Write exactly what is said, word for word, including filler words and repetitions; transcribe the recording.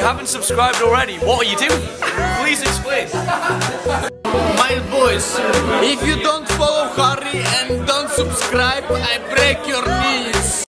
haven't subscribed already, what are you doing? Please explain. My boys, if you don't follow Harry and don't subscribe, I break your knees.